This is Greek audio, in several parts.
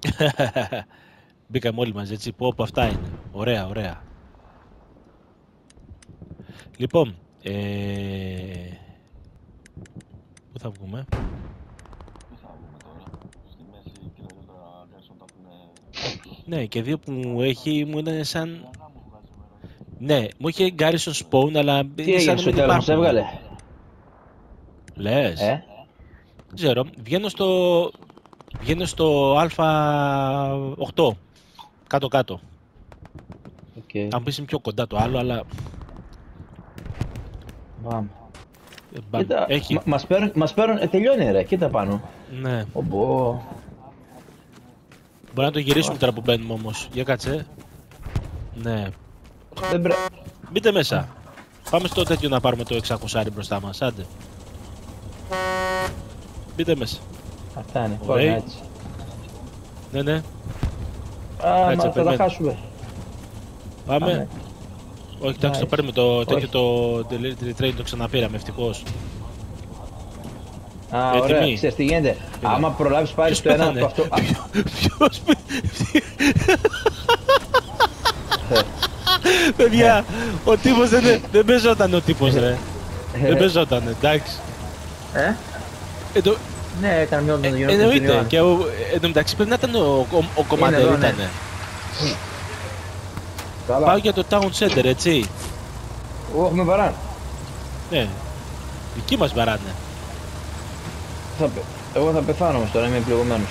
Μπήκαμε όλοι μαζί, έτσι, που αυτά είναι. Ωραία, ωραία. Λοιπόν, πού θα βγούμε? Ναι, και δύο που μου έχει, μου είναι σαν... Ναι, μου είχε Garrison Spawn, αλλά είναι σαν να μην τέλος, μας έβγαλε. Λες. Δεν ξέρω, βγαίνω στο Α8, κάτω-κάτω. Okay. Αν πεις είναι πιο κοντά το άλλο, αλλά... Μπαμ. Κοίτα, έχει. Μας παίρνουν, τελειώνει ρε, κοίτα πάνω. Ναι. Μπορεί να το γυρίσουμε τώρα που μπαίνουμε όμως, για κάτσε. Ναι. Μπείτε μέσα. Πάμε στο τέτοιο να πάρουμε το 600 μπροστά μας, άντε. Μπείτε μέσα. Αυτά είναι, πάμε έτσι. Ναι. Θα τα χάσουμε. Πάμε. Όχι, εντάξει, το παίρνουμε το τέτοιο το delivery train, το ξαναπήραμε, ευτυχώς. Ωραία, ξέρεις τι γίνεται. Άμα προλάβεις πάρεις το ένα από αυτό... Ποιος... Παιδιά, ο τύπος δεν παίζονταν ο τύπος ρε. Δεν παίζονταν, εντάξει. Ναι, έκανε μια τον γύρω. Εννοείται, και εν τω μεταξύ πρέπει να ήταν ο κομμαντέρ ήτανε. Πάω για το town center, έτσι. Έχουμε βαράν. Ναι, δική μας βαράνε. Εγώ θα πεθάνω όμως τώρα, είμαι πληγωμένος.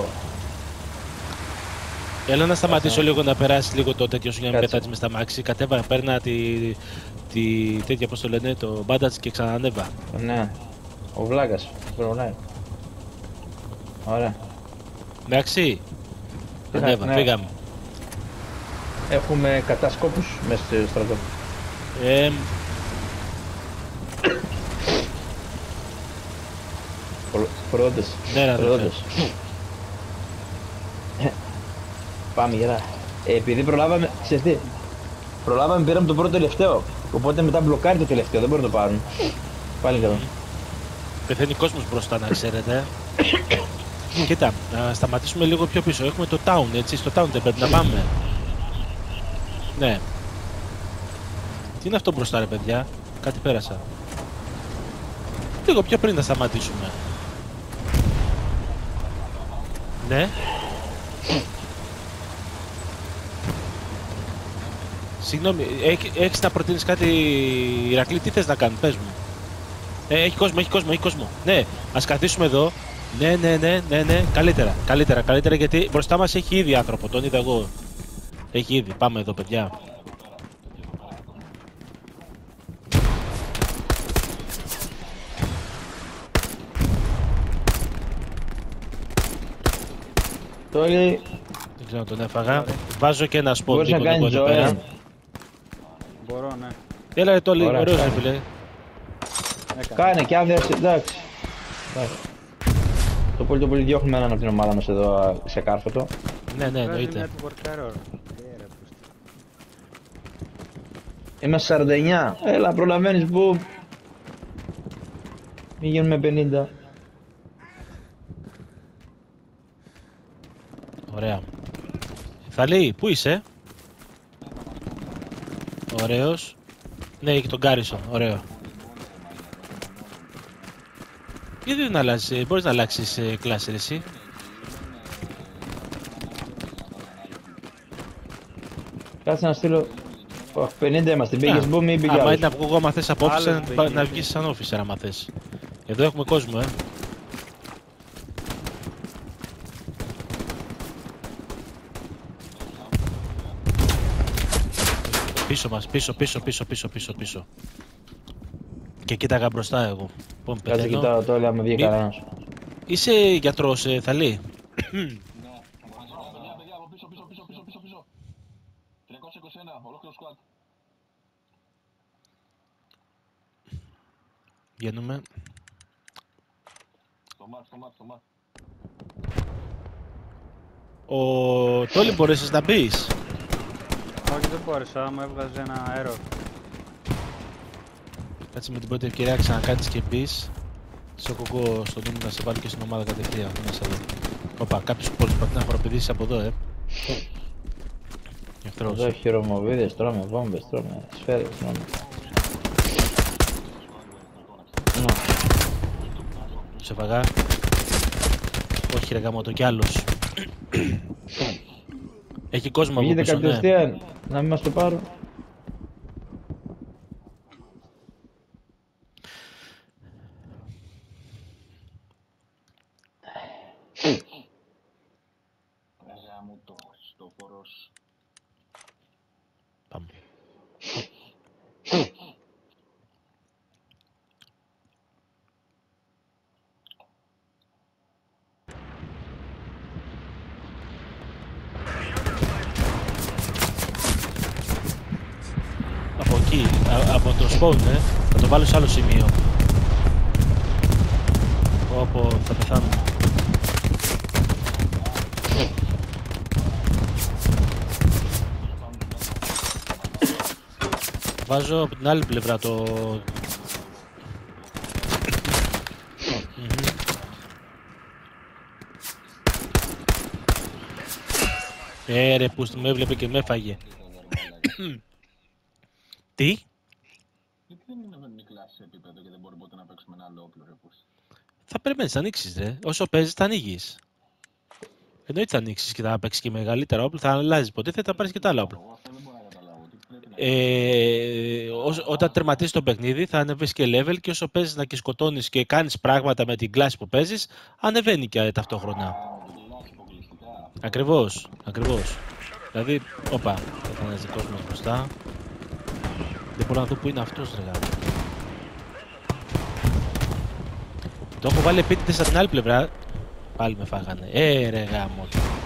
Έλα να σταματήσω λίγο να περάσει λίγο το τέτοιο σου για να μην πετάτσεις μες στα μάξι. Κατέβα, παίρνα τη τέτοια, πώς το λένε, το μπάντατς και ξανανέβα. Ναι, ο βλάκας, προλάει. Ωραία. Εντάξει, ανέβα, φύγαμε. Έχουμε κατασκόπους μέσα στο στρατό. Πρώτες. Ναι, Πάμε γερά. Επειδή προλάβαμε, ξέρεις τι, πήραμε το πρώτο τελευταίο. Οπότε μετά μπλοκάρει το τελευταίο, δεν μπορεί να το πάρουν. Πάλι καλά. Πεθαίνει κόσμος μπροστά, να ξέρετε. Κοίτα, να σταματήσουμε λίγο πιο πίσω. Έχουμε το town, έτσι, στο town δεν πρέπει να πάμε. Ναι. Τι είναι αυτό μπροστά ρε παιδιά, κάτι πέρασα. Λίγο πιο πριν να σταματήσουμε. Ναι. Συγγνώμη, έχεις να προτείνεις κάτι, Ηρακλή, τι θες να κάνουμε, πες μου. Έχει κόσμο. Ναι, ας καθίσουμε εδώ. Ναι, καλύτερα, γιατί μπροστά μας έχει ήδη άνθρωπο, τον είδα εγώ. Έχει ήδη, πάμε εδώ παιδιά. Δεν ξέρω, τον έφαγα. Βάζω και ένα σπον λίγο εδώ πέρα. Μπορώ, ναι. Έλα ρε Τόλι, ωραίος ρε φίλε. Κάνε και άδεια, εντάξει. Το πολύ διώχνουμε έναν από την ομάδα μας εδώ σε κάρφωτο. Ναι, εννοείται. Είμαστε 49. Έλα, προλαβαίνεις που. Μην γίνουμε 50. Ωραία. Θαλή, πού είσαι? Ωραίος. Ναι, έχει τον Garrison, ωραίο. Γιατί δεν αλλάζεις, μπορείς να αλλάξεις κλάση εσύ. Κάτσε να στείλω. 50 είμαστε, πήγες μπούμ ή πήγες άλλος. Άμα είναι να βγω εγώ άμα θες απόψε να βγεις σαν officer άμα θες. Εδώ έχουμε κόσμο, Πίσω μας, πίσω. Και κοίταγα μπροστά εγώ. Κάτσε κοιτάω τώρα, άμα βγει κανένας. Είσαι γιατρός, Θαλή? Ναι, παιδιά, από πίσω. 321, ολόκληρο squad. Βγαίνουμε. Στο μάτ. Ο Τόλι, μπορείς να μπεις? Όχι, δεν μπόρεσα, μου έβγαζε ένα error. Κάτσε με την πρώτη ευκαιρία ξανακάτσεις και μπεις. Στο κοκκό, στον νόμο να σε βάλω και στην ομάδα κατευθείαν. Μέσα εδώ. Οπα, κάποιος προσπαθεί να χοροπηδήσει από εδώ, Εχθρός. Εδώ χειρομοβίδες, τρώμε βόμβες, τρώμε σφαίρες, τρώμε. Σε φαγά. Όχι ρε γάμο, κι άλλος. Έχει κόσμο από Βγείτε πίσω, ναι. κατευθείαν, να μην μας το πάρουν. Γάμο το Χριστόφορος. Πάμε. Από εκεί, από το spawn, θα το βάλω σε άλλο σημείο. Όπου θα πεθάνω. Βάζω από την άλλη πλευρά το... Ρε που με έβλεπε και με έφαγε. Τι? Γιατί δεν είναι κλάση σε επίπεδο και δεν μπορούμε ποτέ να παίξουμε ένα άλλο όπλο, ρε πούς. Θα περιμένεις να ανοίξεις ρε. Όσο παίζεις θα ανοίγεις. Εννοείται θα ανοίξεις και θα παίξεις και μεγαλύτερα όπλα, θα αλλάζεις ποτέ, θα πάρεις και τα άλλα όπλα. Εγώ αυτό δεν μπορώ να καταλάβω. Τι πρέπει να Όταν τερματίσεις το παιχνίδι θα ανεβείς και level και όσο παίζεις να και σκοτώνεις και κάνεις πράγματα με την κλάση που παίζεις, ανεβαίνει και ταυτόχρονα. Ακριβώς, ακριβώς. Δηλαδή, όπα, θα είναι δικός μας μπροστά. Δεν μπορώ να δω που είναι αυτός ρε γάμο. Το έχω βάλει επίτηδες από την άλλη πλευρά. Πάλι με φάγανε. Ρε γάμο.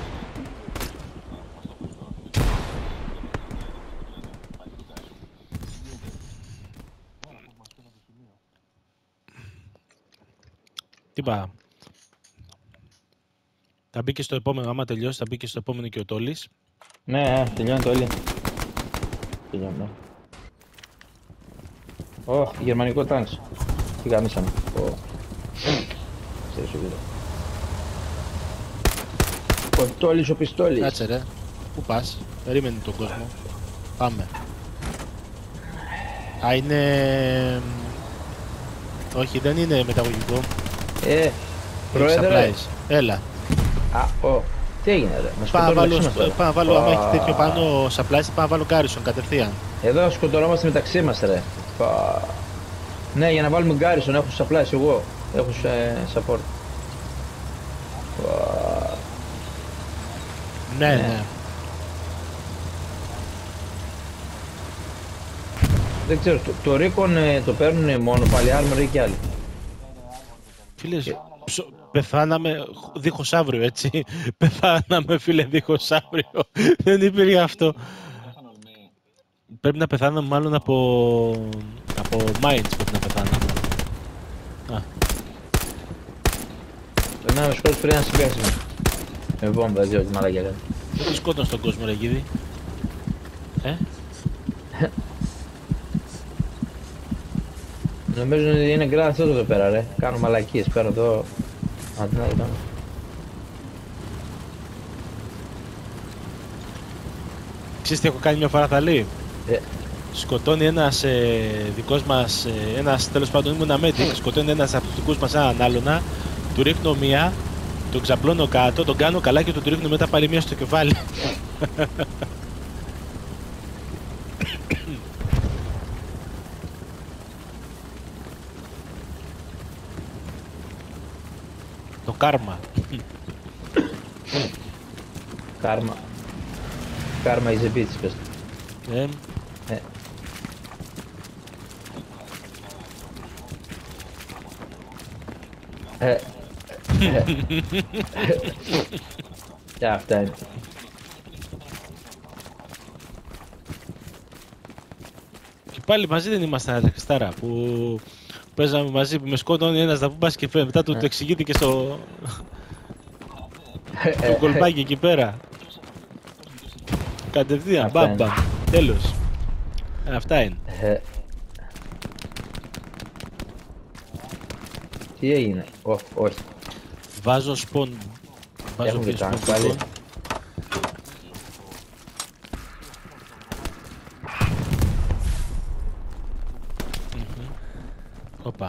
Τι είπα. Θα μπει και στο επόμενο, άμα τελειώσει θα μπει και στο επόμενο και ο Τόλης. Ναι, τελειώνει το όλοι. Τελειώνει. Γερμανικό τάγκς. Τι γαμίσαμε. Ξέρεις ο κύριος. Ο Τόλης ο πιστόλης. Κάτσε ρε. Πού πας. Περίμενε τον κόσμο. Πάμε. Α, είναι... Όχι, δεν είναι μεταγωγικό. Πρόεδρε. Έλα. Τι έγινε ρε. Μας Πάω να βάλω, άμα Ah. έχει τέτοιο πάνω supplies, πάω να βάλω Garrison κατευθείαν. Εδώ σκοτωνόμαστε μεταξύ μας ρε. Ναι, για να βάλουμε Garrison, έχω supplies εγώ. Έχω support. Ναι. Δεν ξέρω, το Recon το παίρνουν μόνο πάλι armor ή κι άλλοι. Φίλες, πεθάναμε δίχως αύριο, έτσι. Πεθάναμε, φίλε, δίχως αύριο. Δεν υπήρχε αυτό. Πρέπει να πεθάναμε μάλλον από mines πρέπει να πεθάναμε. Περνάμε σκότους πρέπει να συμπιάσουμε. Με βόμβα, δεν ξέρω τι μαλάκια κάνει. Δεν σκότωνε στον κόσμο, ρε Γίδη. Νομίζω ότι είναι grand theft εδώ πέρα ρε. Κάνω μαλακίες πέρα εδώ. Τι να το κάνω. Ξέρεις τι έχω κάνει μια φορά, θα λέει. Σκοτώνει ένας δικός μας, ένας τέλος πάντων ήμουν medic, σκοτώνει ένας από τους δικούς μας έναν άλλονα, του ρίχνω μία, τον ξαπλώνω κάτω, τον κάνω καλά και τον του ρίχνω μετά πάλι μία στο κεφάλι. Το κάρμα. Κάρμα is a bitch, πες. Αυτά είναι. Και πάλι μαζί δεν ήμασταν αρχιστάρα που παίζαμε μαζί, που με σκότωνε ένας να πας και μετά του το εξηγήθηκε στο κολπάκι εκεί πέρα. Κατευθείαν, μπαμπα, τέλος. Αυτά είναι. Τι έγινε, όχι. Βάζω spawn Βάζω Έχουν και πίσω τάγκ στο πάλι. μπουκόν. Οπα.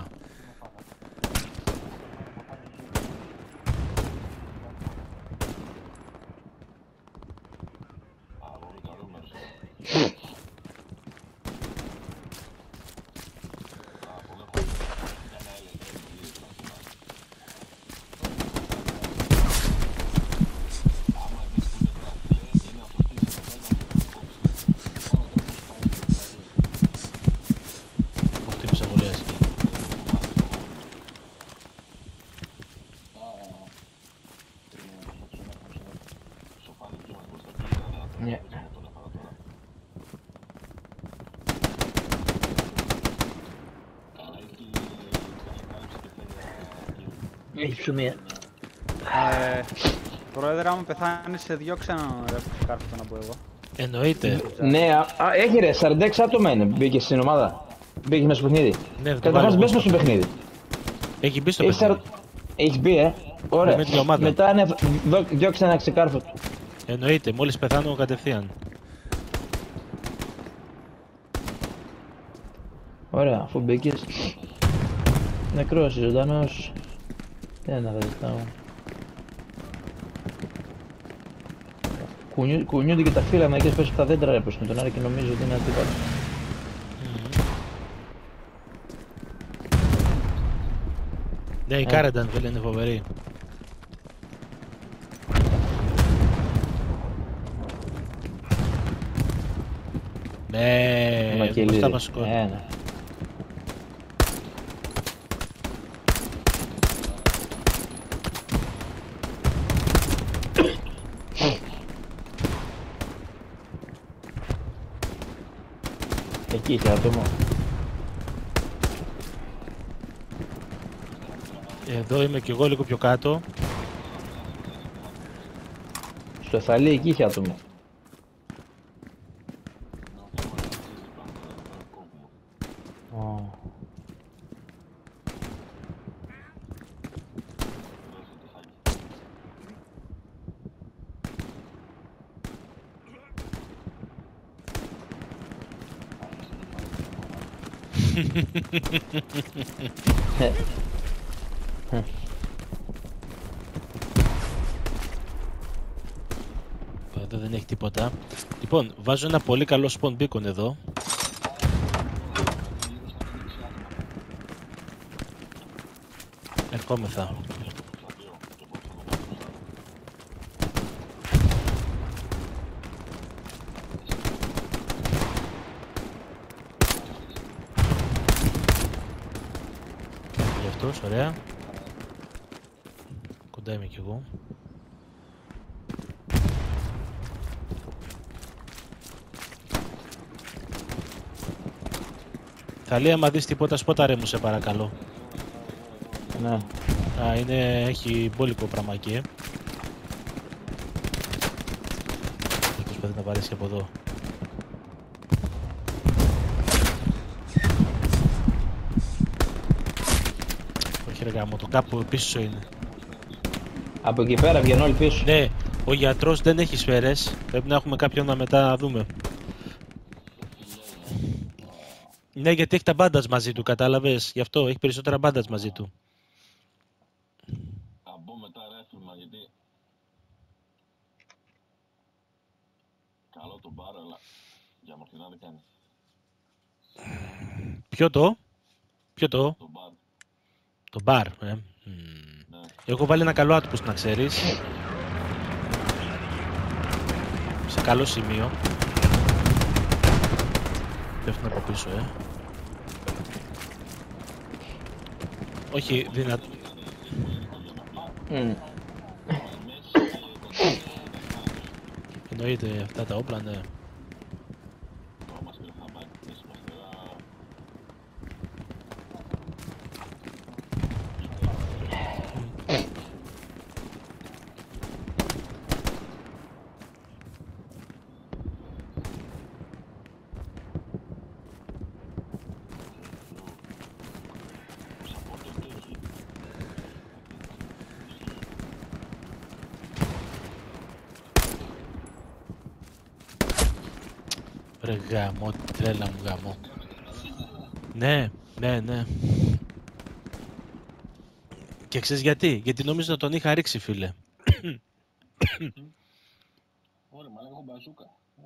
Μου χτύπησα πολύ άσχημα. Ναι. Έχει ψωμία. Πρόεδρε, άμα πεθάνεις σε δυο ξένο ρε σκάρφο να πω εγώ. Εννοείται. Ναι, έχει ρε, 46 άτομα είναι. Μπήκε στην ομάδα. Μπήκε μέσα στο παιχνίδι. Ναι, το Καταρχάς βάλω μπες εγώ στο παιχνίδι. Έχει μπει στο Έχεις παιχνίδι. Έχεις μπει, ωραία. Με την ομάδα. Μετά είναι διώξε ένα ξεκάρφο του. Εννοείται, μόλις πεθάνω κατευθείαν. Ωραία, αφού μπήκες. Νεκρός, ζωντανός. Δεν θα ζητάω. Κουνιούνται και τα φύλλα μερικές πέσουν από τα δέντρα ρε προς τον Άρη και νομίζω ότι είναι αντίπαλο. Ναι, η Carentan φίλε είναι φοβερή. Ναι, μπροστά μας σκόρ. Ναι. Εκεί είσαι άτομο. Εδώ είμαι κι εγώ λίγο πιο κάτω. Στο Εθαλή εκεί είχε άτομο. Εδώ δεν έχει τίποτα. Λοιπόν, βάζω ένα πολύ καλό spawn beacon εδώ. Ερχόμεθα. Γι' αυτός, ωραία. Κοντά είμαι κι εγώ. Θα λέει άμα δεις τίποτα σπόταρε μου σε παρακαλώ. Ναι. Έχει μπόλικο πράγμα εκεί. Προσπαθεί να βαρέσει από εδώ. Όχι ρε γάμο, το κάπου πίσω είναι. Από εκεί πέρα βγαίνουν όλοι πίσω. Ναι, ο γιατρός δεν έχει σφαίρες. Πρέπει να έχουμε κάποιον να μετά να δούμε. Ναι, γιατί έχει τα μπάντας μαζί του, κατάλαβες. Γι' αυτό έχει περισσότερα μπάντας μαζί του. Θα μπω μετά ρεύμα γιατί... Καλό το μπαρ, αλλά για μορφινά δεν κάνει. Ποιο το? Το μπαρ. Το μπαρ, Ναι. Έχω βάλει ένα καλό άτυπος να ξέρεις. Σε καλό σημείο. Πέφτουν από πίσω, Όχι, δυνατό. Εννοείται αυτά τα όπλα, ναι. Ρε γαμώ, τρέλα μου γαμώ. Ναι, ναι, ναι. Και ξέρεις γιατί? Γιατί νόμιζα να τον είχα ρίξει, φίλε. Ωραία, μα έχω μπαζούκα.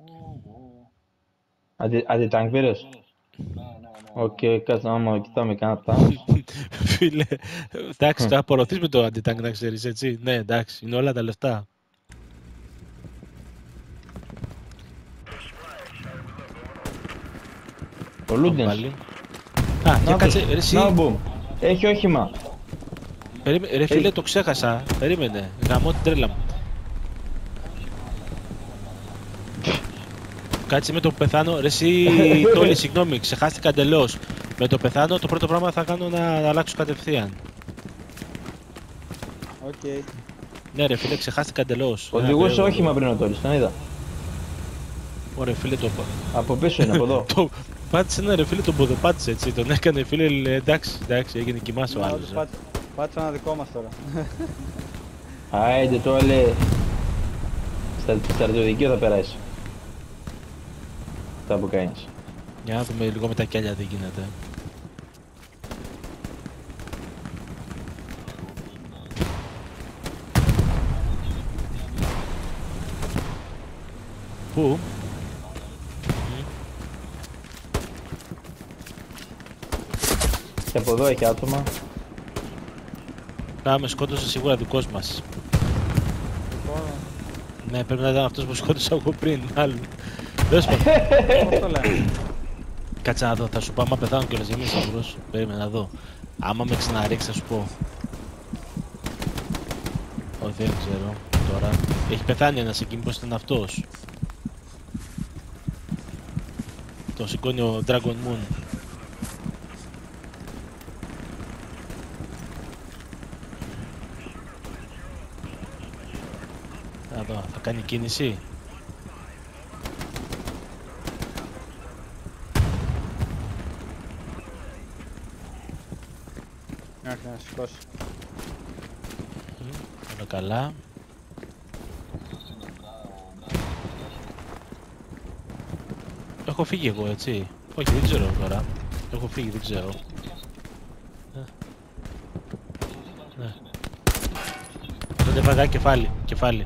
Αντιτάνκ πήρες. Ναι. Οκ, κάτσε άμα κοιτάμε κανένα τάγκ. Φίλε, εντάξει, θα απορροθείς με το αντιτάνκ, να ξέρεις, έτσι. Ναι, εντάξει, είναι όλα τα λεφτά. Ο Λούντενς. Πάλι. Α, για κάτσε, ρε εσύ. Να μπουμ. Έχει όχημα. Ρε φίλε, το ξέχασα. Περίμενε, γαμώ την τρέλα μου. Κάτσε με το που πεθάνω. Ρε εσύ, Τόλι, συγγνώμη, ξεχάστηκα εντελώς. Με το πεθάνω, το πρώτο πράγμα θα κάνω να αλλάξω κατευθείαν. Οκ. Ναι ρε φίλε, ξεχάστηκα εντελώς. Οδηγούσε όχημα πριν ο Τόλις, τον είδα. Ωραία φίλε, το Από πίσω είναι, από εδώ. πάτησε ένα ρε φίλε, τον ποδοπάτησε έτσι. Τον έκανε φίλε, εντάξει, έγινε κοιμάς ο άλλος. Πάτησε ένα δικό μας τώρα. Άιντε Τόλι. Στα στρατιωτική θα περάσει. Τα που κάνεις. Για να δούμε λίγο με τα κιάλια τι γίνεται. Πού? Και από εδώ έχει άτομα. Να με σκότωσε σίγουρα δικός μας. Ναι, πρέπει να ήταν αυτός που σκότωσα εγώ πριν, άλλου. Δες μου. Πώς το λένε. Κάτσε να δω, θα σου πω άμα πεθάνω κιόλας, για μην σίγουρος. Περίμενα να δω. Άμα με ξαναρίξει θα σου πω. Όχι, δεν ξέρω τώρα. Έχει πεθάνει ένας εκεί, μήπως ήταν αυτός. Το σηκώνει ο Dragon Moon. Να δω, θα κάνει κίνηση. Άρχισε να σηκώσει. Όλα καλά. Έχω φύγει εγώ, έτσι. Όχι, δεν ξέρω τώρα. Έχω φύγει, δεν ξέρω. Ναι. Τον έφαγα κεφάλι.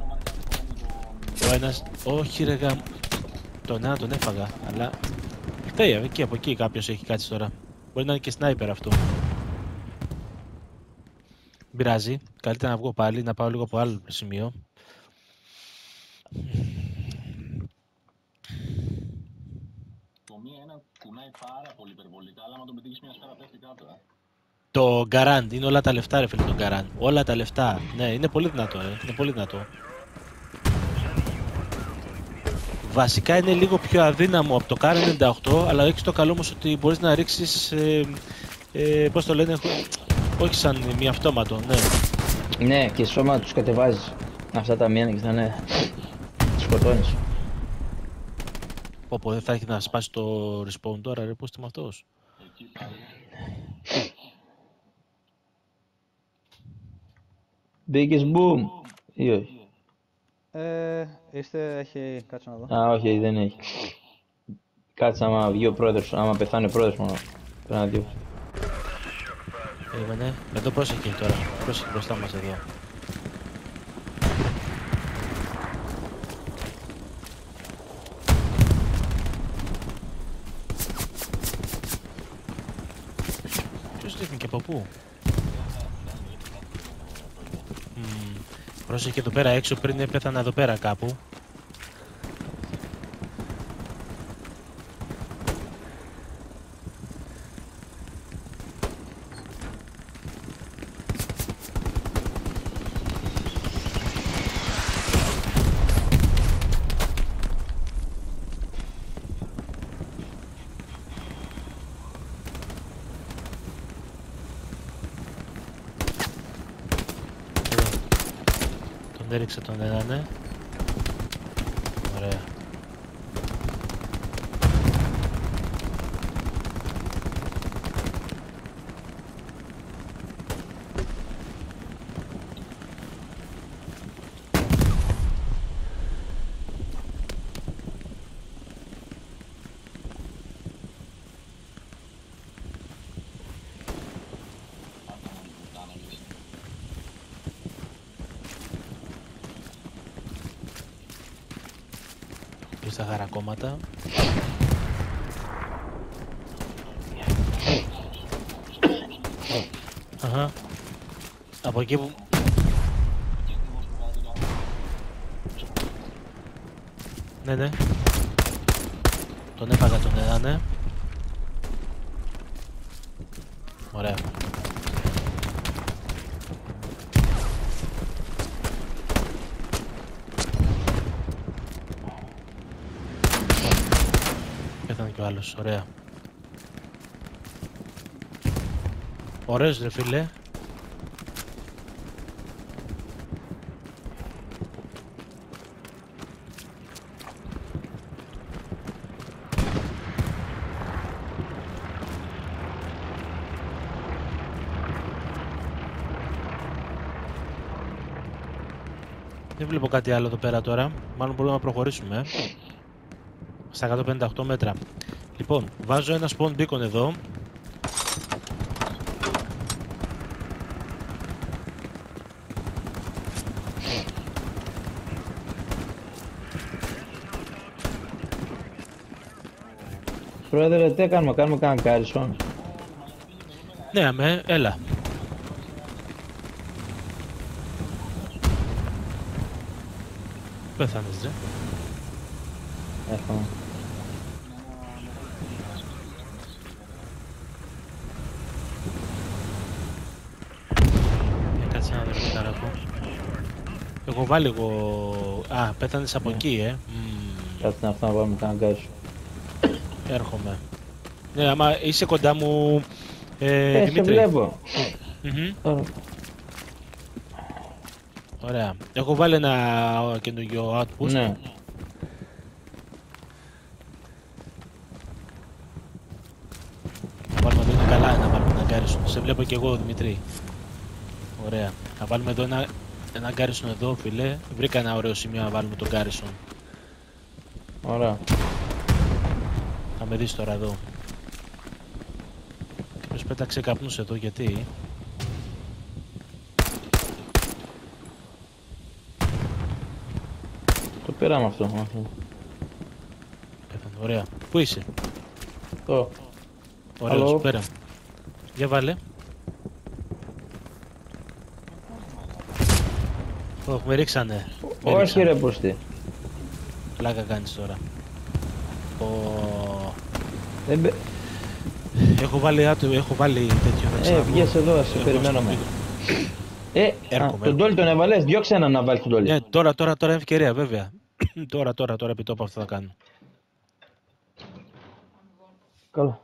Ο ένας... Όχι ρε γαμ... Τον ένα τον έφαγα, αλλά... Φταίει, εκεί, από εκεί κάποιος έχει κάτσει τώρα. Μπορεί να είναι και σνάιπερ αυτό. Δεν πειράζει. Καλύτερα να βγω πάλι, να πάω λίγο από άλλο σημείο. Το μία είναι κουνάει πάρα πολύ υπερβολικά, αλλά άμα τον πετύχεις μια σφαίρα πέφτει κάτω. Το Garand, είναι όλα τα λεφτά ρε φίλε το Garand. Όλα τα λεφτά. Ναι, είναι πολύ δυνατό είναι πολύ δυνατό. Βασικά είναι λίγο πιο αδύναμο από το Carentan 98, αλλά έχεις το καλό όμως ότι μπορείς να ρίξεις, πώς το λένε, όχι σαν μη αυτόματο, ναι. Ναι, και σώμα τους κατεβάζεις. Αυτά τα μία και θα είναι. Τους σκοτώνεις. Πω δεν θα έχει να σπάσει το respawn τώρα ρε, πώς είστε με αυτός. Μπήκες boom ή όχι? Έχει, κάτσε να δω. Α, όχι, δεν έχει. Κάτσε άμα βγει ο πρόεδρος, άμα πεθάνει ο πρόεδρος μόνο. Πρέπει να δει. Περίμενε, εδώ πρόσεχε τώρα, πρόσεχε μπροστά μας εδώ. Ποιος ρίχνει και από πού? Πρόσεχε εδώ πέρα έξω πριν έπεθανα εδώ πέρα κάπου. Τον έριξε τον έναν, ναι. Ωραία. Και στα χαρακόμματα. Αχα. Από εκεί που... Ναι, ναι. Τον έφαγα τον ένα, ναι. Ωραία. Πέθανε κι ο άλλος, ωραία. Ωραίος ρε φίλε. Δεν βλέπω κάτι άλλο εδώ πέρα τώρα. Μάλλον μπορούμε να προχωρήσουμε. Στα 158 μέτρα. Λοιπόν, βάζω ένα spawn beacon εδώ. Πρόεδρε, τι κάνουμε κανένα κάρισον. Ναι, αμέ, έλα. Πέθανες, ρε. Έχω. Κάτσε να δω τι ταρακώ. Έχω βάλει εγώ... Α, πέθανες από εκεί, Κάτσε να έρθω να βάλουμε κανένα κάρισον. Έρχομαι. Ναι, άμα είσαι κοντά μου, σε Δημήτρη. βλέπω. Ωραία. Έχω βάλει ένα καινούργιο outpost. Ναι. Να βάλουμε εδώ, είναι καλά να βάλουμε ένα Garrison. Σε βλέπω και εγώ, Δημήτρη. Ωραία. Να βάλουμε εδώ ένα Garrison εδώ, φίλε. Βρήκα ένα ωραίο σημείο να βάλουμε τον Garrison. Ωραία. Θα με δεις τώρα εδώ. Κάποιος πέταξε καπνούς εδώ, γιατί? Το πήραμε αυτό. Πέθανε, ωραία. Πού είσαι? Το. Ωραίος, πέρα. Για βάλε. Με ρίξανε. Όχι ρε πούστη. Πλάκα κάνεις τώρα. Έχω βάλει τέτοιο. Βγες εδώ, σε περιμένω με. Τον Τόλι τον έβαλες, διώξε έναν να βάλεις τον Τόλι. Ναι, τώρα είναι ευκαιρία, βέβαια. τώρα επί τόπου αυτό θα κάνω. Καλά.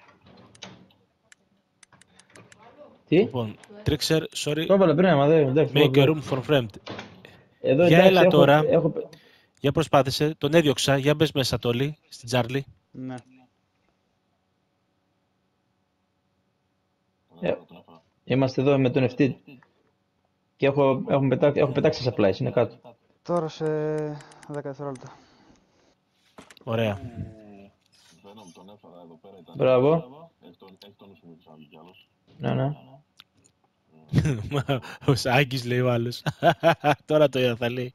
Τι? Λοιπόν, Trickster, sorry. Το έβαλε πριν, άμα δεν. Make a room for friend. Εδώ Για έλα τώρα. Έχω... Για προσπάθησε, τον έδιωξα, για μπες μέσα Τόλι, στην Τζάρλι. Ναι. Είμαστε εδώ με τον ευτή. Και έχω πετάξει σε supplies, είναι κάτω. Τώρα σε 10 δευτερόλεπτα. Ωραία. Μπράβο. Ναι. Ο Σάκης λέει ο άλλος. Τώρα το είδα, θα λέει.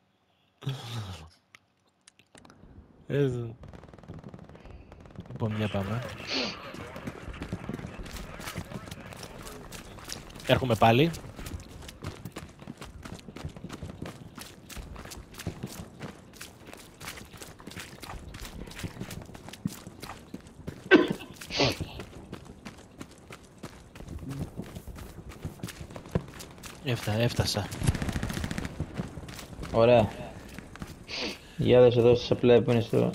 Λοιπόν, μια πάμε. Έρχομαι πάλι. Έφτασα. Ωραία. Για δες εδώ στο supply που είναι στο...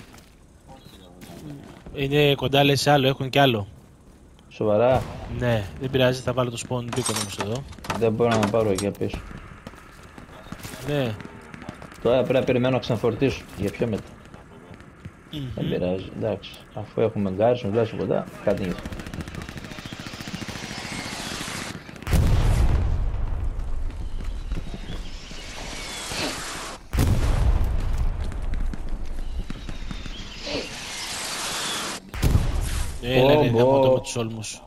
Είναι κοντά, λέει, σε άλλο, έχουν κι άλλο. Σοβαρά. Ναι, δεν πειράζει, θα βάλω το spawn beacon όμως εδώ. Δεν μπορώ να πάρω εκεί πίσω. Ναι. Τώρα πρέπει να περιμένω να ξαναφορτίσω. Για πιο μετά. Δεν πειράζει, εντάξει. Αφού έχουμε γκάρισον, τουλάχιστον κοντά, κάτι είναι. Έλα, γαμώτο με τους όλμους.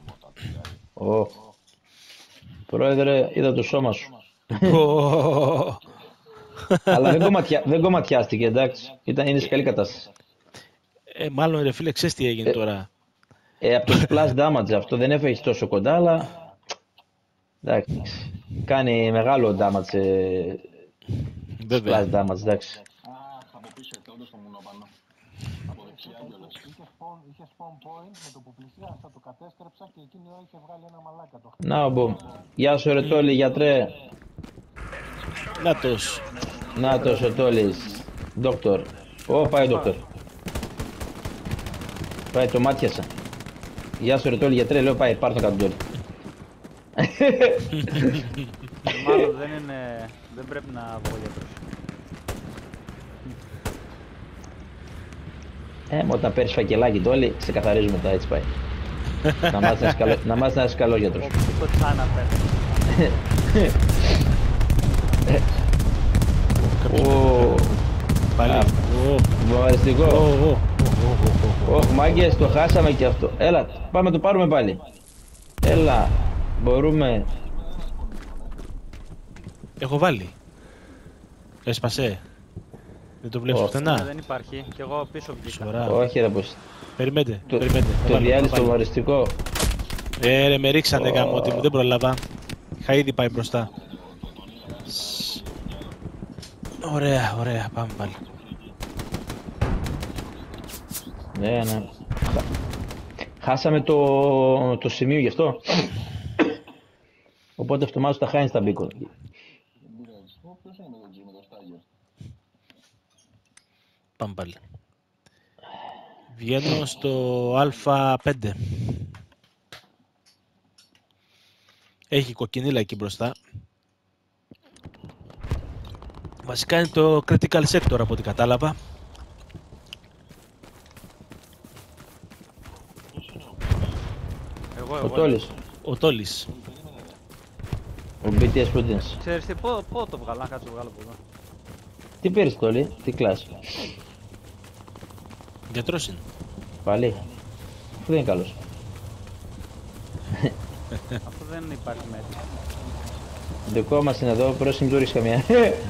Πρόεδρε, είδα το σώμα σου. Αλλά δεν κομματιάστηκε, εντάξει. Είναι σε καλή κατάσταση. Μάλλον ρε φίλε, ξέρεις τι έγινε τώρα. Από το splash damage αυτό δεν έφεγε τόσο κοντά, αλλά εντάξει. Κάνει μεγάλο damage. Βέβαια. Splash damage, εντάξει. Αχ, από πίσω ήρθε όντως το μουνόπανο. Από δεξιά κιόλας. Είχε spawn point με το που πλησίασα, το κατέστρεψα και εκείνη η ώρα είχε βγάλει ένα μαλάκα. Το Να μπω. Γεια σου ρε Τόλι, γιατρέ. Νάτος. Νάτος ο Τόλις. Δόκτωρ. Πάει ο δόκτωρ. Πάει, το μάτιασα. Γεια σου ρε Τόλι, γιατρέ, λέω πάει, πάρ' τον κάτω Τόλι. Μάλλον δεν πρέπει να βγω γιατρός. Όταν παίρνεις φακελάκι Τόλι, ξεκαθαρίζουμε μετά, έτσι πάει. Να μάθεις να είσαι καλός γιατρός. Το τσάνα παίρνει. Πάλι. Βομβαριστικό. Ωχ, μάγκες, το χάσαμε και αυτό. Έλα, πάμε το πάρουμε πάλι. Έλα, μπορούμε. Έχω βάλει. Έσπασε. Δεν το βλέπεις πουθενά. Δεν υπάρχει. Κι εγώ πίσω βγήκα. Σοβαρά. Όχι ρε πως. Περιμένετε. Το διάλυσε το βομβαριστικό. Ρε, με ρίξανε γαμώτη μου, δεν προλάβα. Είχα ήδη πάει μπροστά. Ωραία, ωραία, πάμε πάλι. Ναι. Χάσαμε το σημείο γι' αυτό. Οπότε αυτομάτως τα χάνεις τα μπίκο. Ποιος είναι με τον Τζι, με το Στάγερ. Πάμε πάλι. Βγαίνω στο Α5. Έχει κοκκινίλα εκεί μπροστά. Βασικά είναι το critical sector από ό,τι κατάλαβα. Ο Τόλης. Ο Τόλης. Ο BTS Prudence. Ξέρεις τι, πού το βγάλω, να κάτσω το βγάλω από εδώ. Τι πήρες Τόλη, τι κλάση. Γιατρός είναι. Πάλι. Αφού δεν είναι καλός. Αυτό δεν υπάρχει μέσα. Δικό μας είναι εδώ, πρόσεχε μην του ρίξεις καμία.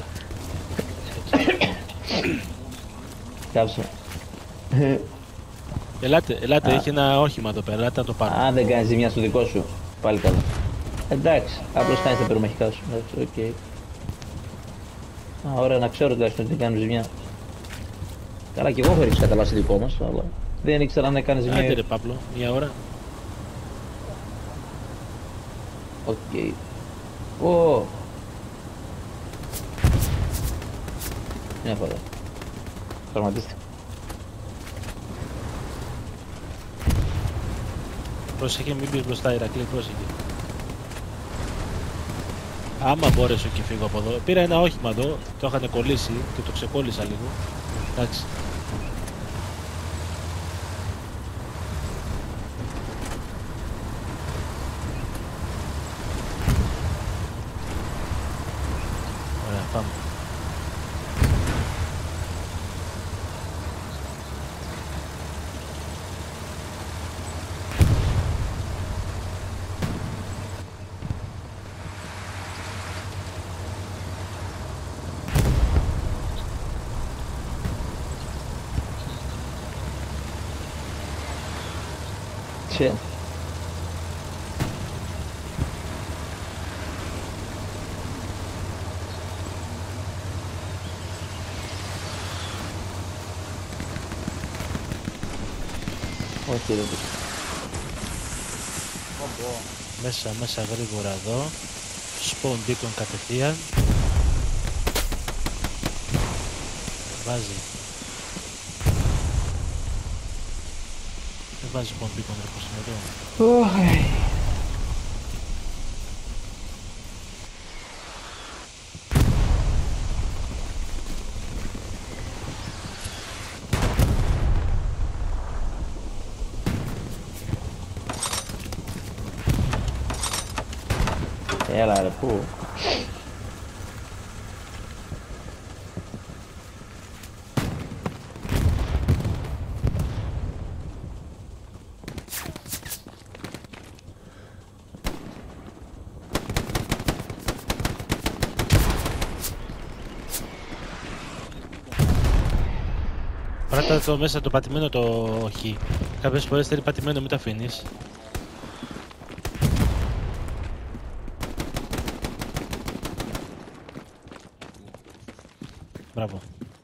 Κάψε. Ελάτε, έχει ένα όχημα εδώ πέρα, ελάτε να το πάρουμε. Αν δεν κάνεις ζημιά στο δικό σου, πάλι καλά. Εντάξει, απλώς κάνεις τα πυρομαχικά σου. Εντάξει, οκ. Ωραία, να ξέρω τουλάχιστον ότι κάνουν ζημιά. Καλά, και εγώ έχω ρίξει κατά λάθος δικό μας, αλλά δεν ήξερα αν έκανε ζημιά. Άντε ρε Παύλο, μια ώρα. Οκ. Ω. Μια φορά. Πραγματίστηκα. Πρόσεχε, μην πεις μπροστά, Ηρακλή, πρόσεχε. Άμα μπόρεσω και φύγω από εδώ. Πήρα ένα όχημα εδώ, το είχαν κολλήσει και το ξεκόλλησα λίγο. Εντάξει. Ωραία, πάμε. Τσε. Όχι δεν πεις. Μέσα γρήγορα εδώ. Spawn beacon κατευθείαν. Βάζει. Δεν βάζει spawn beacon ρε πως είναι εδώ. Έλα ρε, πού. Κράτα το μέσα το πατημένο το χ. Κάποιες φορές θέλει πατημένο, μην το αφήνεις. Μπράβο.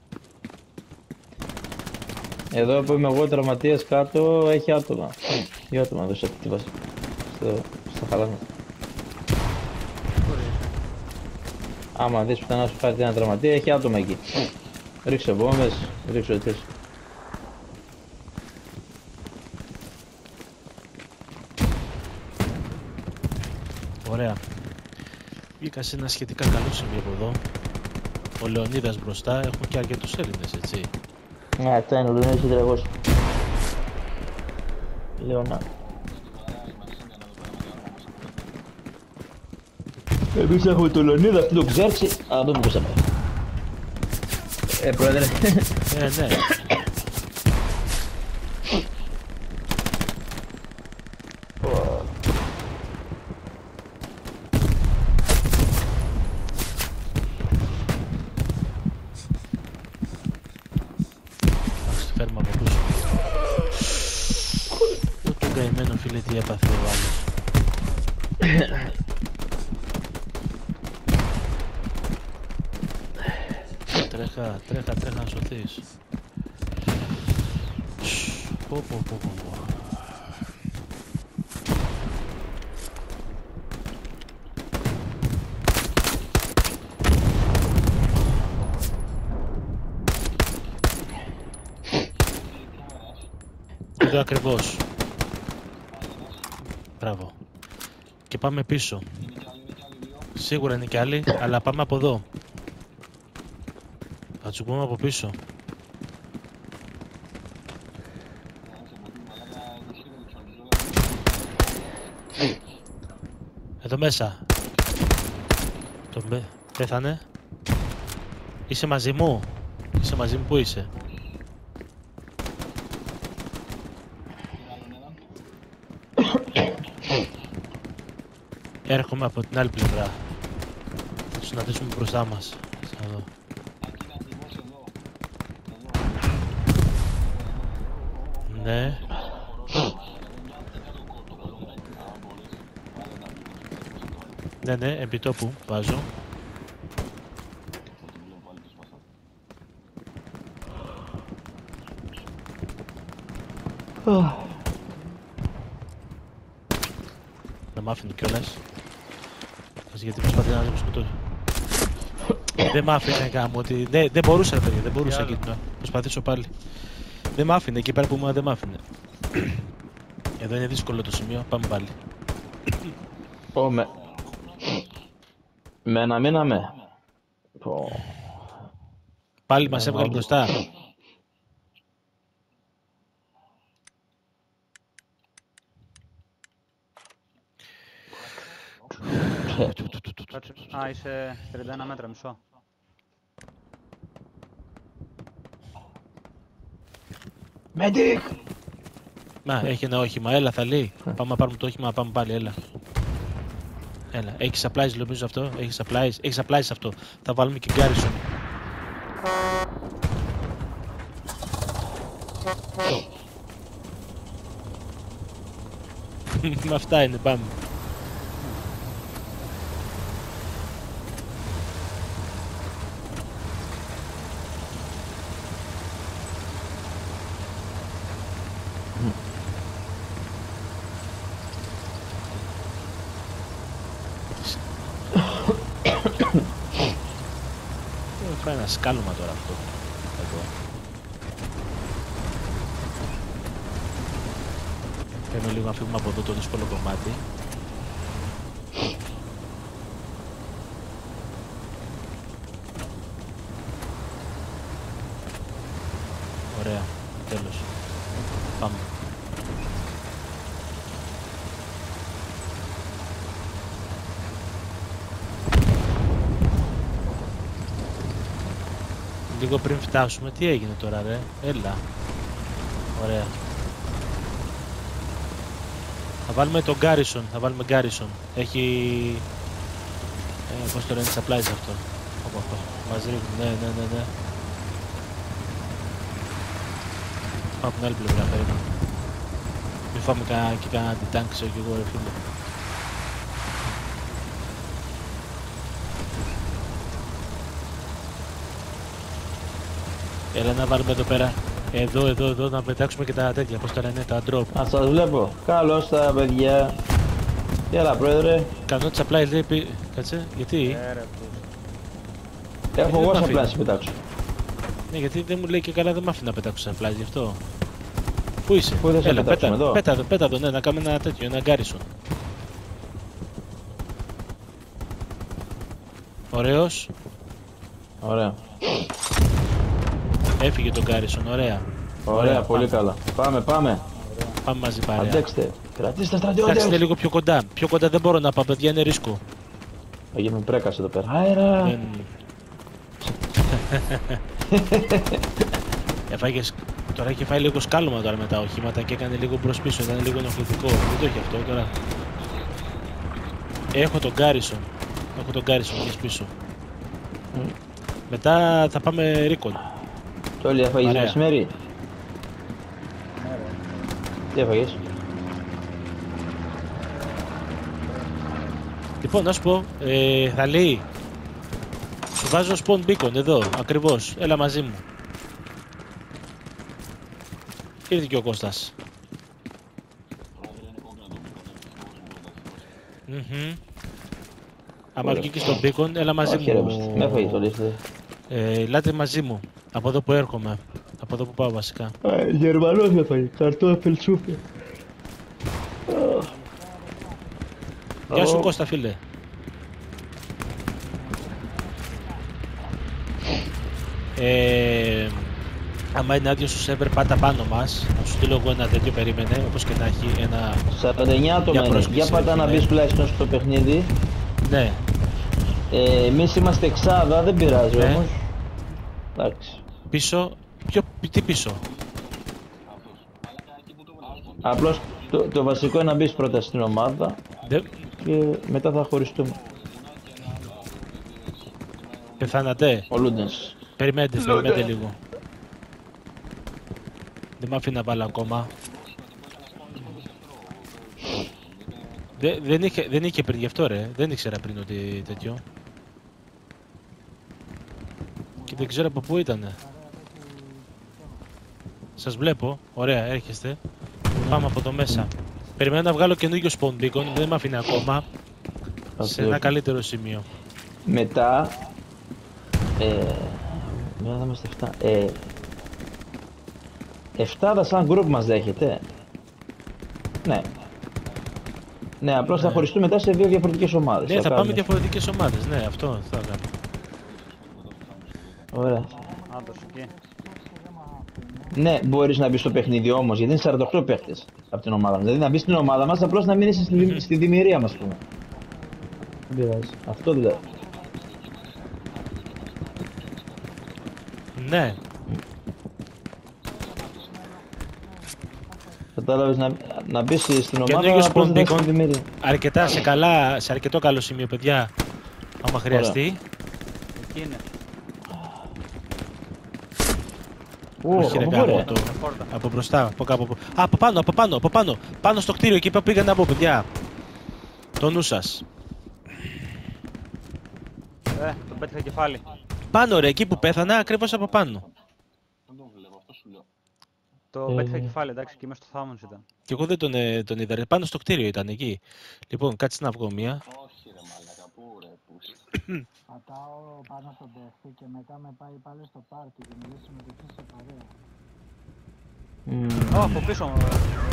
Εδώ που είμαι εγώ τραυματίας κάτω έχει άτομα. Δύο άτομα εδώ στο χαλάσμα. Άμα δεις πουθενά σου φάει ένα τραυματία, έχει άτομα εκεί. Ρίξε βόμβες, ρίξε ό,τι. Ωραία. Βγήκα σε ένα σχετικά καλό σημείο από εδώ. Ο Λεωνίδας μπροστά, έχουν και αρκετούς Έλληνες, έτσι. Ναι, αυτά είναι ο Λεωνίδας και 300. Λεωνά. Εμείς έχουμε το Λεωνίδα, αυτό το ξέρξει, αλλά δεν μπορούσαμε. Πρόεδρε. Ναι. Φέρουμε από πίσω. Το καημένο φίλε τι έπαθε ο άλλος. Τρέχα να σωθείς. Πω. Εδώ ακριβώς. Μπράβο. Και πάμε πίσω. Σίγουρα είναι κι άλλοι, αλλά πάμε από εδώ. Θα τους πούμε από πίσω. Εδώ μέσα. Πέθανε. Είσαι μαζί μου. Πού είσαι? Έρχομαι από την άλλη πλευρά. Θα τους συναντήσουμε μπροστά μας. Εδώ. Ναι. Ναι, επί τόπου βάζω. Να μ' άφηνε κιόλας. Γιατί προσπαθεί να με σκοτώσει. Δεν μ' άφηνε γάμο ότι... Δεν μπορούσα, παιδιά, δεν μπορούσα εκεί να προσπαθήσω πάλι. Δεν μ' άφηνε, εκεί πέρα που ήμουν δεν μ' άφηνε. Εδώ είναι δύσκολο το σημείο, πάμε πάλι. Με να μείναμε. Πάλι μας έβγαλε μπροστά. Α, είσαι 31 μέτρα, μισό. Medic! Να, έχει ένα όχημα, έλα θα λέει. Πάμε να πάρουμε το όχημα, πάμε πάλι, έλα. Έλα, έχει supplies νομίζω αυτό, έχει supplies αυτό. Θα βάλουμε και garrison. Με αυτά είναι, πάμε. Φάει ένα σκάλωμα τώρα αυτό. Εδώ. Πρέπει λίγο να φύγουμε από εδώ το δύσκολο κομμάτι. Ωραία, τέλος. Πάμε. Λίγο πριν φτάσουμε, τι έγινε τώρα ρε, έλα. Ωραία. Θα βάλουμε το garrison, Έχει... πώς το λένε, supplies αυτό. Μας ρίχνουν, ναι. Πάω από την άλλη πλευρά, περίπου. Μη φάμε και κανένα αντιτάνκ, ξέρω κι εγώ, ρε φίλε. Έλα να βάλουμε εδώ πέρα. Εδώ, να πετάξουμε και τα τέτοια, πώς τα λένε, τα drop. Α, σας βλέπω. Καλώς τα παιδιά. Έλα, πρόεδρε. Κανόντς απλά λέει, κάτσε, γιατί. Έχω εγώ δεν σαν μ' πλάι να σε πετάξω. Ναι, γιατί δεν μου λέει και καλά, δεν μ' άφηνε να πετάξω σαν πλάι, γι' αυτό. Πού είσαι? Πού δεν σε πετάξουμε, εδώ? Πέτα εδώ, ναι, να κάνουμε ένα τέτοιο, ένα γκάρισον. Ωραίος. Ωραία. Έφυγε το γκάρισον, ωραία. Ωραία, πολύ καλά. Πάμε. Πάμε μαζί παρέα. Αντέξτε. Κρατήστε Κάτσε στρατιώτες. λίγο πιο κοντά. Πιο κοντά δεν μπορώ να πάω, παιδιά, είναι ρίσκο. Θα γίνουμε πρέκας εδώ πέρα. Αέρα. Τώρα έχει φάει λίγο σκάλωμα τώρα με τα οχήματα και έκανε λίγο προς πίσω, ήταν λίγο ενοχλητικό. Δεν το έχει αυτό τώρα. Έχω τον Γκάρισον και πίσω. Μετά θα πάμε Ρίκον. Και όλοι έφαγες Ωραία. μεσημέρι. Τι έφαγες? Λοιπόν, να σου πω, θα λέει, σου βάζω spawn beacon εδώ, ακριβώς, έλα μαζί μου. Ήρθε και ο Κώστας. Άμα βγήκε στον beacon, έλα μαζί Όχι, ρε, μου. με έφαγες όλοι είστε. Ελάτε μαζί μου, από εδώ που έρχομαι, από εδώ που πάω βασικά. Γερμανός με έφαγε, καρτόφελ σούπια. Γεια σου Κώστα φίλε. Άμα είναι άδειο στο σερβερ πάτα πάνω μας. Να σου στείλω εγώ ένα τέτοιο, περίμενε, όπως και να έχει ένα... 49 άτομα είναι, για πάτα να μπεις τουλάχιστον στο παιχνίδι. Ναι. Εμείς είμαστε εξάδα, δεν πειράζει Ναι. όμως. Εντάξει. Πίσω, τι πίσω? Απλώς το βασικό είναι να μπεις πρώτα στην ομάδα και μετά θα χωριστούμε. Πεθάνατε. Ο Λούντενς. Περιμένετε λίγο. Δεν μ' αφήνει να βάλω ακόμα. Δεν είχε πριν γι' αυτό ρε. Δεν ήξερα πριν ότι τέτοιο. Και δεν ξέρω από πού ήτανε. Σας βλέπω. Ωραία, έρχεστε. Πάμε από το μέσα. Περιμένω να βγάλω καινούργιο spawn beacon. Δεν μ' αφήνει ακόμα. Σε ένα καλύτερο σημείο. Μετά... Μετά θα είμαστε 7. 7 σαν group μας δέχεται. Ναι. Ναι, απλώς θα χωριστούμε μετά σε δύο διαφορετικές ομάδες. Ναι, θα πάμε διαφορετικές ομάδες. Ναι, αυτό θα κάνω. Ωραία. Άντως εκεί. Ναι, μπορείς να μπεις στο παιχνίδι όμως, γιατί είναι 48 παίχτες από την ομάδα μας. Δηλαδή να μπεις στην ομάδα μας, απλώς να μείνεις στη δημιουργία μας, πούμε. Δεν πειράζει. Αυτό δηλαδή. Ναι. Κατάλαβες να μπεις στην ομάδα, Καινούργιος απλώς να spawn μπεις στη beacon. δημιουργία. Αρκετά σε αρκετό καλό σημείο, παιδιά. Άμα χρειαστεί. Εκεί είναι. Όχι ρε γάμο το. Πόρτα. Από μπροστά, από κάπου. Από πάνω. Πάνω στο κτίριο, εκεί που πήγα να μπω, παιδιά. Το νου σας. Τον πέτυχα κεφάλι. Πάνω ρε, εκεί που πέθανα, ακριβώς από πάνω. Δεν το βλέπω, αυτό σου λέω. Το πέτυχα κεφάλι, εντάξει, και μέσα στο θάμνος ήταν. Και εγώ δεν τον είδα, ρε. Πάνω στο κτίριο ήταν εκεί. Λοιπόν, κάτσε να βγω μία. Όχι ρε μαλακα, πού ρε, πούσι. Πατάω πάνω στον παίχτη και μετά με πάει πάλι στο πάρτι και μιλήσει συμμετοχή σε παρέα. Ω, από πίσω μου.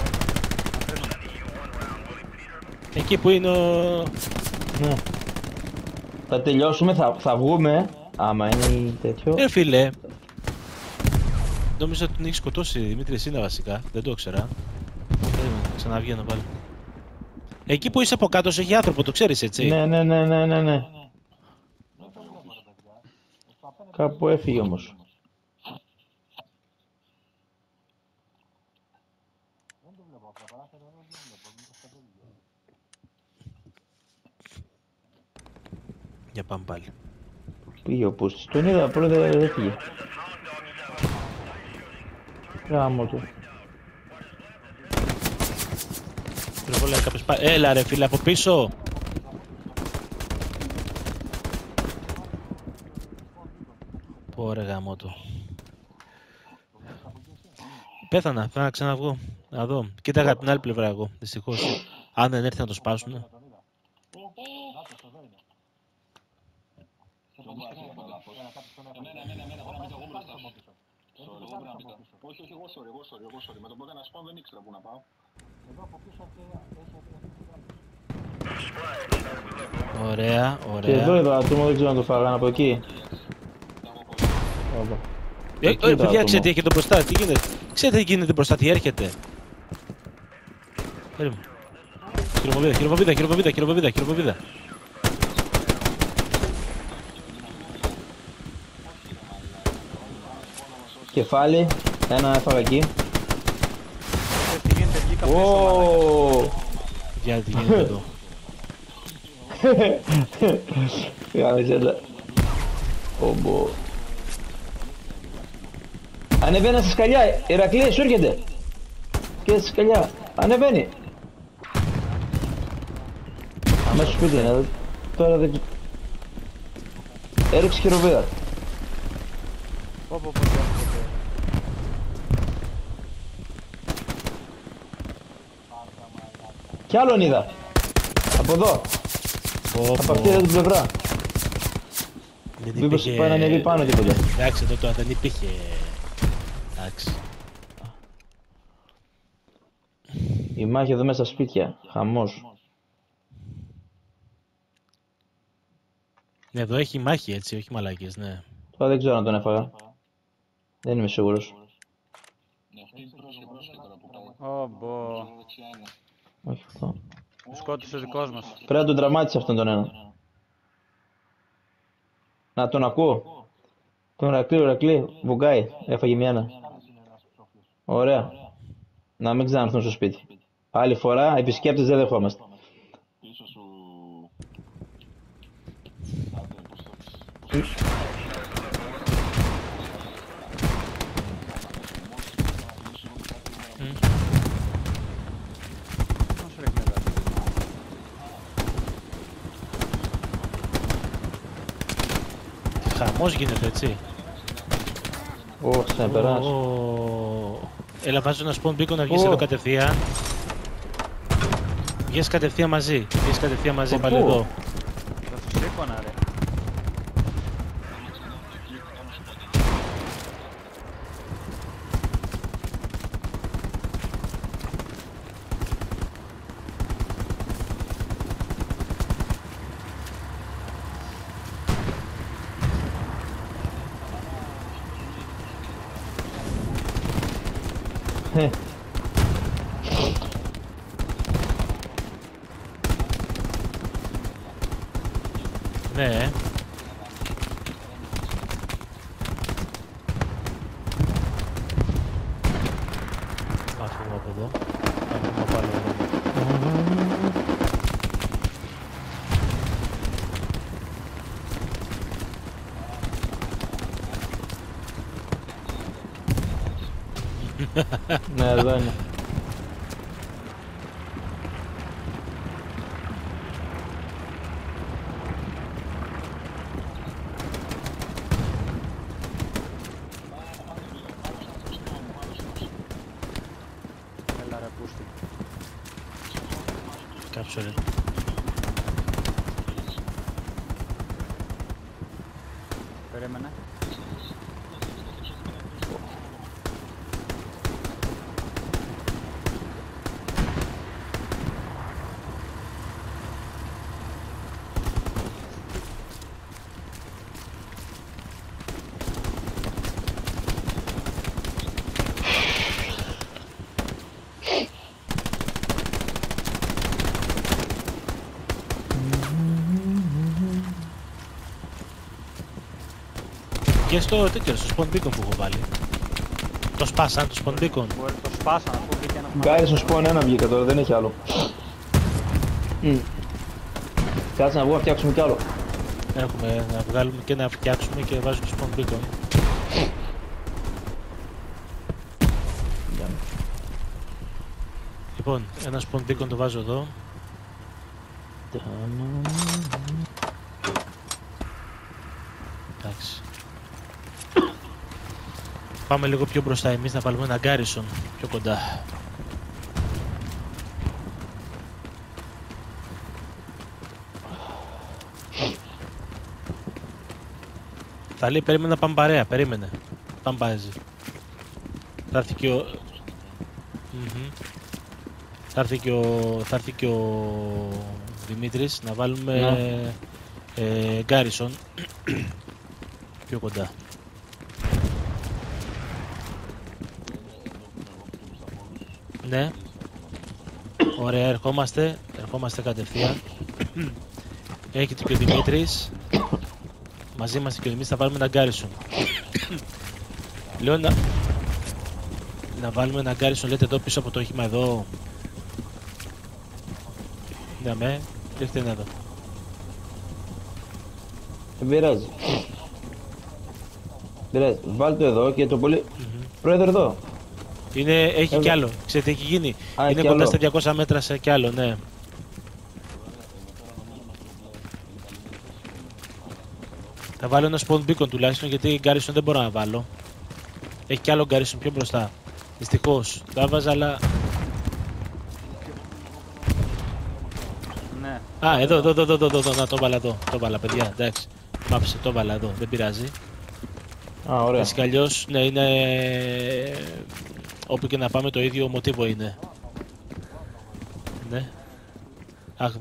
Εκεί που είναι ο... Ναι. Θα τελειώσουμε, θα βγούμε, άμα είναι τέτοιο. Φίλε. Νόμιζα ότι τον έχει σκοτώσει, Δημήτρη, εσύ είναι βασικά. Δεν το ήξερα. Περίμενε, ξαναβγαίνω πάλι. Εκεί που είσαι από κάτω σε έχει άνθρωπο, το ξέρεις έτσι. Ναι. Κάπου έφυγε όμως. Για πάμε πάλι. Πήγε ο Πούστης. Τον είδα, πρώτα έφυγε. Γάμο του. Πυροβόλα κάποιος πάει. Έλα ρε φίλε, από πίσω. Πω ρε γαμώτο. Πέθανα, θα ξαναβγώ. Να δω. Κοίταγα από την άλλη πλευρά εγώ, δυστυχώς. Αν δεν έρθει να το σπάσουνε. Όχι, εγώ sorry. Με το που έκανα spawn δεν ήξερα πού να πάω. Εδώ από πίσω και Ωραία, Και εδώ ωραία. είδα άτομο, δεν ξέρω αν το φάγανε από εκεί. Όπα. Παιδιά, ξέρετε τι έχετε μπροστά, τι γίνεται. Ξέρετε τι γίνεται μπροστά, τι έρχεται. Περίμενε. Χειροβοβίδα. Κεφάλι, ένα έφαγα εκεί. Τι γίνεται, βγήκα πίσω. Για τι γίνεται εδώ. Κάμε ζέλα. Ομπο. Ανεβαίνει στη σκαλιά, Ηρακλή, σου έρχεται. Και στη σκαλιά, ανεβαίνει. Αμέσως σπίτι είναι, τώρα δεν... Έριξε χειροβίδα. Πω. Κι άλλον είδα. Από εδώ, από αυτή εδώ την πλευρά. Μήπως πάει να ανέβει πάνω τίποτα. Εντάξει, εδώ τώρα δεν υπήρχε. Εντάξει. Η μάχη εδώ μέσα στα σπίτια, χαμός. Ναι, εδώ έχει μάχη έτσι, όχι μαλάκες, ναι. Τώρα δεν ξέρω αν τον έφαγα. Δεν είμαι σίγουρος. Ωμπο. Όχι αυτό. Σκότωσε ο δικός μας. Πρέπει να τον τραυμάτισε αυτόν τον ένα. Να τον ακούω. Τον Ηρακλή, βουγκάει. Έφαγε μια ένα. Ωραία. Να μην ξαναρθούν στο σπίτι. Άλλη φορά επισκέπτες δεν δεχόμαστε. Πίσω σου... Χαμός γίνεται έτσι. Όχι, θα περάσει. Έλα, βάζω ένα spawn beacon να βγεις εδώ κατευθείαν. Βγες κατευθείαν μαζί. Πάλι εδώ. Θα τους σήκωνα ρε. Ναι. Ας φύγω από εδώ. Θα βγούμε πάλι εδώ. Ναι, εδώ είναι. Έλα ρε πούστη. Κάψω ρε. Περίμενε. Και στο τέτοιο, στο spawn beacon που έχω βάλει. Το σπάσαν, το spawn beacon. Μπορεί το σπάσανε αφού βγήκε ένα Γκάρι στο spawn ένα βγήκα τώρα, δεν έχει άλλο. Κάτσε να βγω να φτιάξουμε κι άλλο. Έχουμε να βγάλουμε και να φτιάξουμε και βάζουμε το spawn beacon. Λοιπόν, ένα spawn beacon το βάζω εδώ. Εντάξει. Πάμε λίγο πιο μπροστά εμείς να βάλουμε ένα garrison πιο κοντά. Θα λέει περίμενε να πάμε παρέα, περίμενε. Πάμε πάζει. Θα έρθει και ο... Θα έρθει και ο Δημήτρης να βάλουμε garrison πιο κοντά. Ναι. Ωραία, ερχόμαστε κατευθείαν. Έχετε και ο Δημήτρης. Μαζί μας και ο Δημήτρης θα βάλουμε ένα garrison. Λέω να βάλουμε ένα garrison, λέτε εδώ πίσω από το όχημα εδώ. Ναι, με, ήρθε ένα εδώ. Δεν πειράζει. Βάλ' το εδώ και το πολύ... Πρόεδρε εδώ. Έχει κι άλλο, ξέρετε τι έχει γίνει. Είναι κοντά στα 200 μέτρα σε κι άλλο, ναι. Θα βάλω ένα spawn beacon τουλάχιστον, γιατί garrison δεν μπορώ να βάλω. Έχει κι άλλο garrison πιο μπροστά. Δυστυχώς, τα βάζα αλλά... Ναι. Α, εδώ, να το βάλα εδώ. Το βάλα, παιδιά, εντάξει. Μάψε, το βάλα εδώ, δεν πειράζει. Α, ωραία. Έτσι κι αλλιώς, ναι, είναι... Όπου και να πάμε το ίδιο μοτίβο είναι. Ναι. Αχ,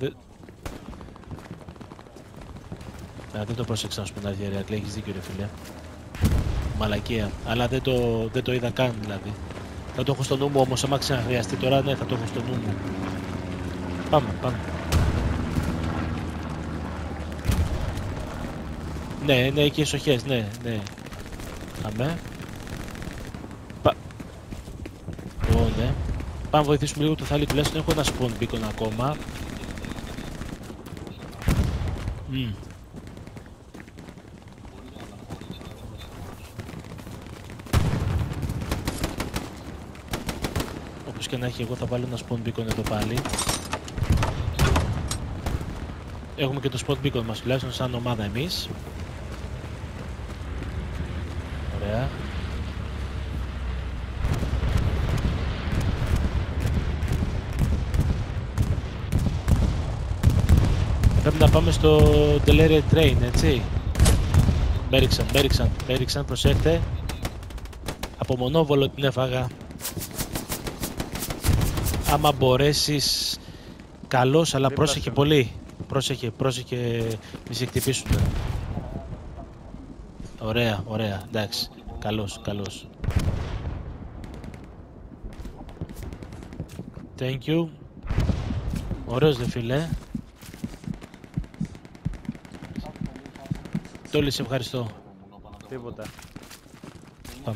δεν το πρόσεξα να σου πω την αλήθεια, ρε Ακλή, έχεις δίκιο ρε φίλε. Μαλακία. Αλλά δεν το είδα καν δηλαδή. Θα το έχω στο νου μου όμως, άμα ξαναχρειαστεί τώρα, ναι, θα το έχω στο νου μου. Πάμε. Ναι, εκεί εσοχές, ναι. Αμέ. Ναι. Πάμε βοηθήσουμε λίγο το θάλι, τουλάχιστον έχω ένα spawn beacon ακόμα. Όπως και να έχει, εγώ θα βάλω ένα spawn beacon εδώ πάλι. Έχουμε και το spawn beacon μας τουλάχιστον σαν ομάδα εμείς. Ωραία. Πρέπει να πάμε στο Delirium Train, έτσι. Μπέριξαν, προσέχτε. Από μονόβολο την έφαγα. Άμα μπορέσεις, καλώς, αλλά πρόσεχε πολύ. Πρόσεχε, μη σε χτυπήσουν. Ωραία, εντάξει. Καλώς. Thank you. Ωραίος δε φίλε. Τόλι, σε ευχαριστώ. Τίποτα. Πάμε.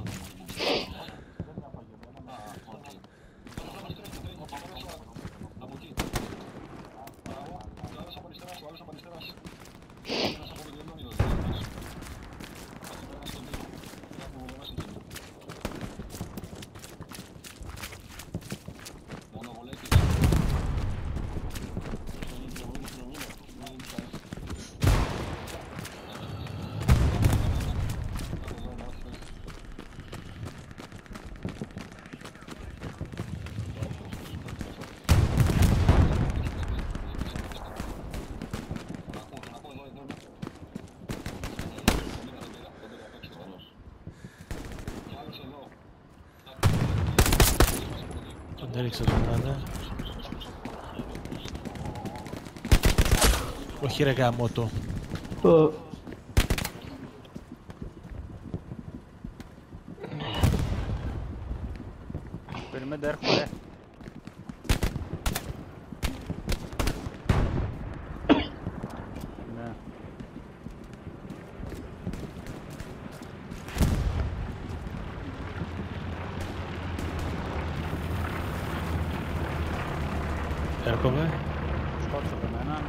Τον έριξα τον πάντα. Όχι ρε γαμώτο. Περιμένετε, έρχομαι. Ναι. Έρχομαι. Σκότωσα τον έναν.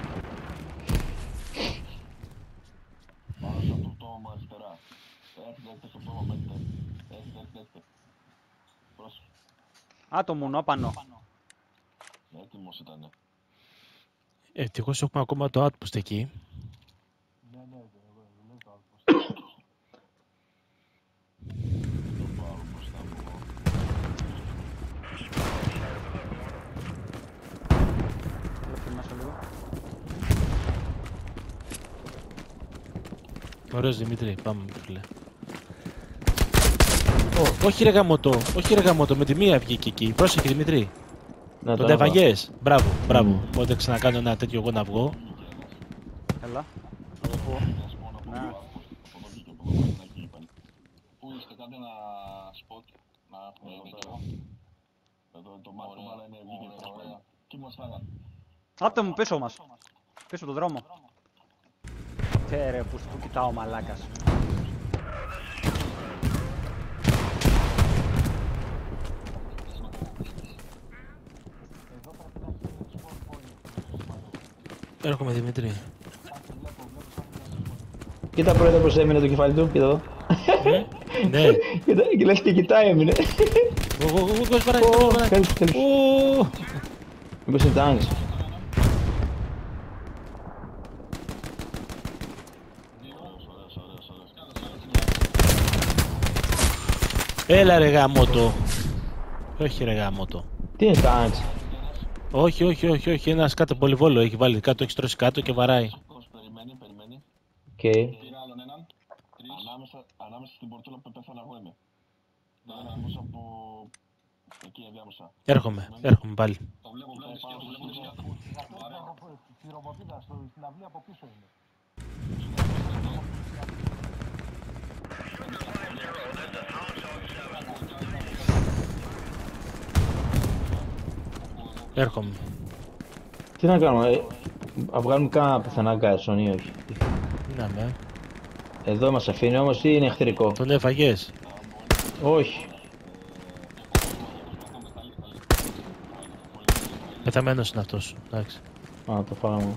Πάνω στο αυτό το αριστερά. Έρχεται στο πτώμα, πέστε. Έρχεται. Πρόσεχε. Α, το μονόπανο. Έτοιμος ήτανε. Ευτυχώς έχουμε ακόμα το outpost εκεί. Ναι, δουλεύει το outpost. Μέσα λίγο. Ωραίος Δημήτρη, πάμε φίλε. Όχι ρε γαμώτο, όχι ρε γαμώτο, με τη μία βγήκε εκεί. Πρόσεχε Δημήτρη. Ναι, Τον έβαγες. Μπράβο, μπράβο. Πότε ξανακάνω ένα τέτοιο εγώ να βγω. Έλα. Από πού? Ναι. Πού είστε, κάντε ένα spot να έχουμε εδώ πέρα. Εδώ το μάρκο είναι ωραία. Εκεί μας φάγανε. Άτε μου πίσω μας. Πίσω το δρόμο. Ρε, που κοιτάω ο μαλάκας. Έρχομαι Δημήτρη. Κοίτα πρόεδρε πως έμεινε το κεφάλι του, κοίτα εδώ. Ναι. Και λες και κοιτάει έμεινε. Χέλπ. Μήπως είναι τάγκς. Έλα ρε γαμώτο. Όχι ρε γαμώτο. Τι είναι τάγκς? Όχι, ένας κάτω πολυβόλο έχει βάλει κάτω, έχει στρώσει κάτω και βαράει. Περιμένει. Οκ. Πήρα άλλον έναν. Ανάμεσα στην πορτούλα που πέθανα εγώ είμαι. Τώρα όμως από εκεί ενδιάμεσα. Έρχομαι πάλι. Το βλέπω σκέτο. Στη ρομποτίδα, στην αυλή από πίσω είναι. Έρχομαι. Τι να κάνουμε, να βγάλουμε κάνα πιθανά γκάρισον ή όχι? Να με. Εδώ μας αφήνει όμως ή είναι εχθρικό? Τον έφαγες. Όχι. Πεθαμένος είναι αυτός. Εντάξει. Α, το φάγαμε.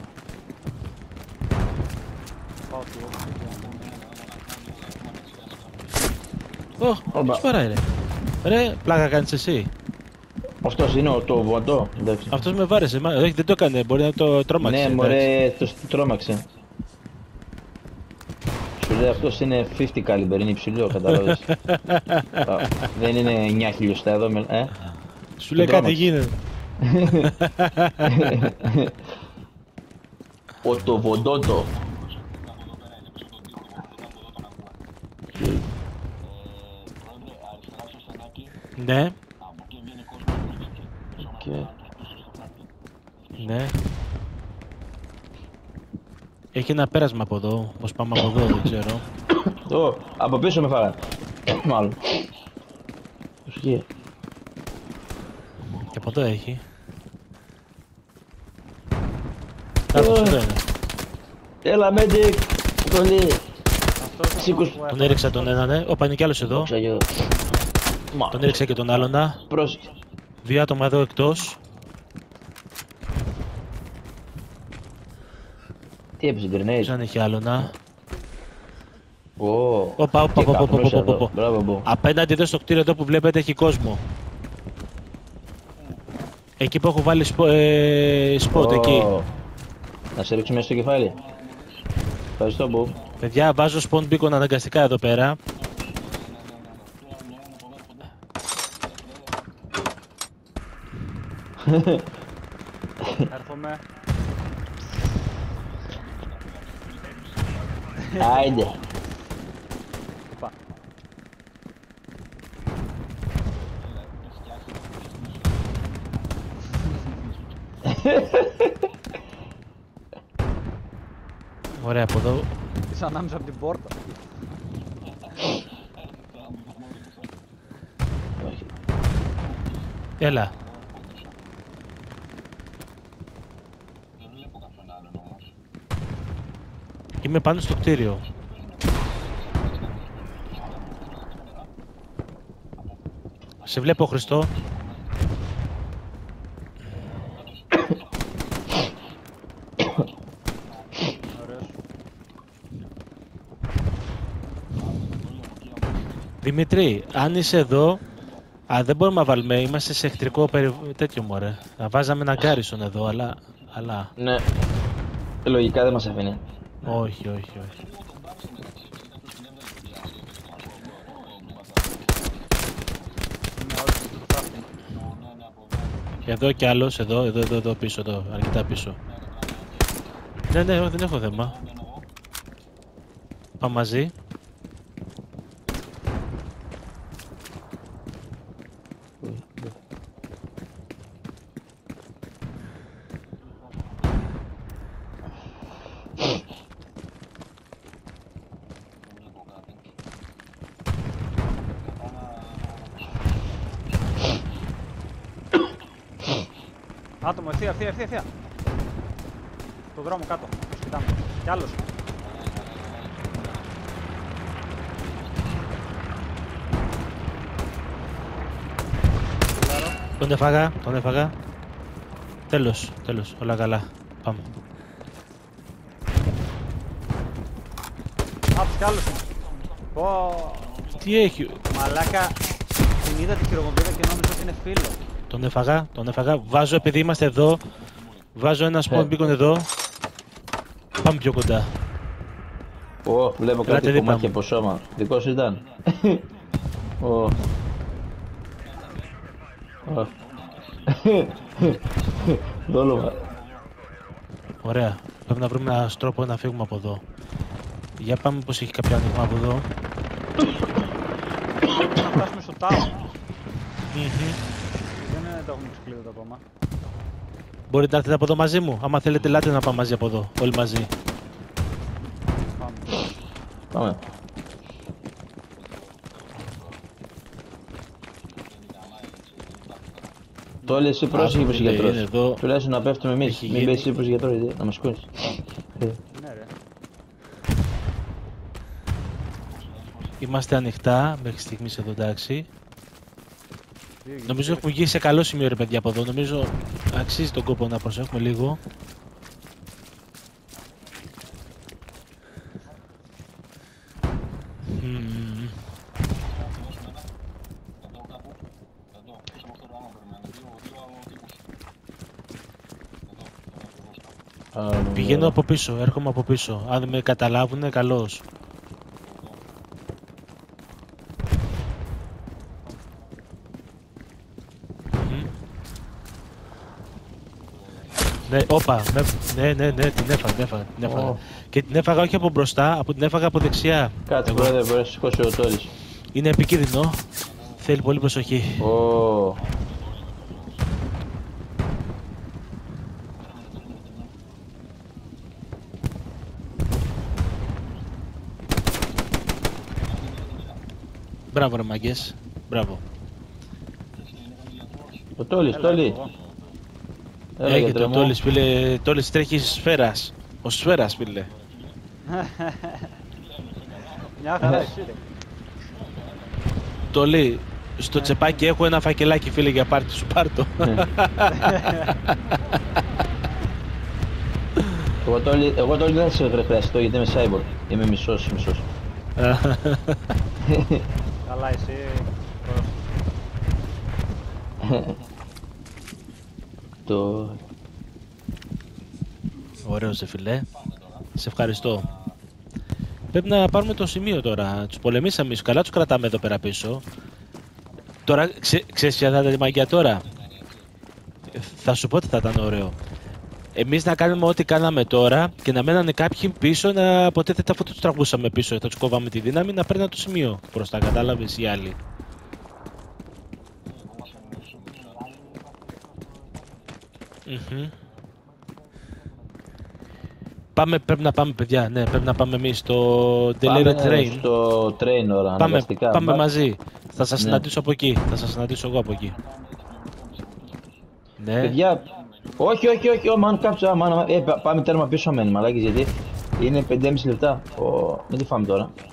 Ποιος βαράει ρε. Ρε, πλάκα κάνεις εσύ. Αυτός είναι το βοντό, εντάξει. Αυτός με βάρεσε, όχι δεν το έκανε, μπορεί να το τρόμαξε. Ναι μωρέ, το τρόμαξε. Σου λέει αυτός είναι 50 caliber, είναι υψηλό, καταλάβες. Δεν είναι 9 χιλιοστά εδώ, Σου λέει κάτι γίνεται. Το βοντότο. Ναι. Ναι. Έχει ένα πέρασμα από εδώ, πως πάμε από εδώ, δεν ξέρω. Από πίσω με φάγανε. Μάλλον. Προσοχή. Και από εδώ έχει. Κάτω, εδώ είναι. Έλα, medic! Πολύ! Σήκους. Τον έριξα τον έναν, ναι. Όπα, είναι κι άλλος εδώ. Τον έριξα και τον άλλον. Πρόσεχε. 2 άτομα εδώ εκτός. Τι έπαιζε, grenade? Σαν έχει άλλον. Όπα. Απέναντι εδώ στο κτίριο εδώ που βλέπετε έχει κόσμο. Εκεί που έχω βάλει spot, εκεί. Να σε ρίξω μέσα στο κεφάλι. Ευχαριστώ, Μπου. Παιδιά, βάζω spawn beacon αναγκαστικά εδώ πέρα. Έρχομαι. Άιντε. Οπα. Ωραία, από εδώ. Είσαι ανάμεσα από την πόρτα. Έλα. Είμαι πάνω στο κτίριο. Σε βλέπω, Χριστό. Δημήτρη, αν είσαι εδώ, Α, δεν μπορούμε να βάλουμε, είμαστε σε εχθρικό τέτοιο μωρέ. Θα βάζαμε ένα γκάρισον εδώ, αλλά... Ναι. Λογικά δεν μας αφήνει. Όχι, όχι, όχι. Εδώ κι άλλος, εδώ πίσω, εδώ, αρκετά πίσω. Ναι, δεν έχω θέμα. Πάμε μαζί. Άτομο, ευθεία. Το δρόμο κάτω, το σκητάμε. Κι άλλος. Τον έφαγα. Τέλος, όλα καλά. Πάμε. Άπως κι άλλος είναι. Πω. Τι έχει? Μαλάκα, την είδα τη χειροκοπήδα και νόμιζα ότι είναι φίλο. Τον έφαγα. Βάζω, επειδή είμαστε εδώ, βάζω ένα spawn beacon εδώ. Πάμε πιο κοντά. Ω, βλέπω κάτι κομμάτια από σώμα. Δικός ήταν. Ω. Δόλωμα. Ωραία. Πρέπει να βρούμε έναν τρόπο να φύγουμε από εδώ. Για πάμε πως έχει κάποιο άνοιγμα από εδώ. Να φτάσουμε στο town. Δεν το έχουμε ξεκλείδωτα ακόμα. Μπορείτε να έρθετε από εδώ μαζί μου. Άμα θέλετε, ελάτε να πάμε μαζί από εδώ. Όλοι μαζί. Πάμε. Το λέει εσύ πρόσεχε πως γιατρός. Τουλάχιστον να πέφτουμε εμείς. Μην πες εσύ πως γιατρός, να μας σηκώνεις. Ναι ρε. Είμαστε ανοιχτά μέχρι στιγμής εδώ, εντάξει. Νομίζω έχουμε βγει σε καλό σημείο ρε παιδιά από εδώ. Νομίζω αξίζει τον κόπο να προσέχουμε λίγο. Πηγαίνω από πίσω, έρχομαι από πίσω. Αν με καταλάβουνε, καλώς. Ναι, όπα, ναι, την έφαγα. Και την έφαγα όχι από μπροστά, την έφαγα από δεξιά. Κάτσε πρόεδρε, μπορεί να σηκώσει ο Τόλης. Είναι επικίνδυνο, θέλει πολύ προσοχή. Μπράβο ρε μάγκες, μπράβο. Ο Τόλης, Τόλη. Έγινε ο Τόλης φίλε, Τόλης τρέχει σφαίρας. Ο σφαίρας φίλε. Μια χαρά εσύ ρε. Τόλη, στο τσεπάκι έχω ένα φακελάκι φίλε για πάρτι σου, πάρτο. Εγώ Τόλη δεν θα σε χρειαστώ γιατί είμαι cyborg. Είμαι μισός. Καλά εσύ. Το... Ωραίος ρε φίλε. Σε ευχαριστώ. Πρέπει να πάρουμε το σημείο τώρα. Τους πολεμήσαμε, καλά τους κρατάμε εδώ πέρα πίσω. Τώρα, ξέρεις ποια θα ήταν η μαγιά τώρα? Θα σου πω ότι θα ήταν ωραίο. Εμείς να κάνουμε ό,τι κάναμε τώρα και να μένανε κάποιοι πίσω να αποτέθεται αφού τους τραγούσαμε πίσω. Θα τους κόβαμε τη δύναμη να παίρνουν το σημείο μπροστά, κατάλαβες οι άλλοι. Πρέπει να πάμε παιδιά, ναι, πρέπει να πάμε εμείς στο Delivery Train. Στο train ώρα, πάμε μαζί. Θα σας συναντήσω από εκεί, θα σας συναντήσω εγώ από εκεί. Ναι. Παιδιά, όχι, man, κάψα, πάμε τέρμα πίσω αμένει, μαλάκες, γιατί είναι 5,5 λεπτά. Μην τη φάμε τώρα.